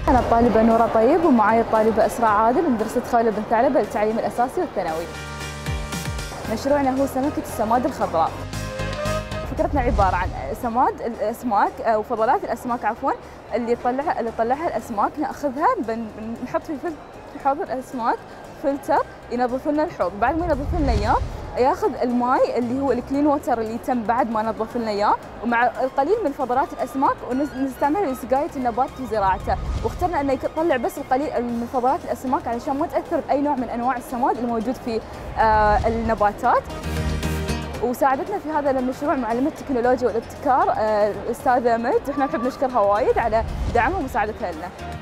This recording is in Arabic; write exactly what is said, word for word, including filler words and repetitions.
أنا الطالبة نورة طيب ومعي الطالبة إسراء عادل من مدرسة خولة بن ثعلبة للتعليم الأساسي والثانوي. مشروعنا هو سمكة السماد الخضراء. فكرتنا عبارة عن سماد الأسماك أو فضلات الأسماك عفواً اللي تطلعها اللي تطلعها الأسماك ناخذها بنحط في في حوض الأسماك فلتر ينظف لنا الحوض، بعد ما ينظف لنا إياه ياخذ الماء اللي هو الكلين ووتر اللي تم بعد ما نظف لنا اياه ومع القليل من فضلات الاسماك ونستعمله لسقايه النبات وزراعته، واخترنا انه يطلع بس القليل من فضلات الاسماك علشان ما تاثر باي نوع من انواع السماد الموجود في آه النباتات. وساعدتنا في هذا المشروع معلمة التكنولوجيا والابتكار آه الاستاذة مجد، واحنا نحب نشكرها وايد على دعمها ومساعدتها لنا.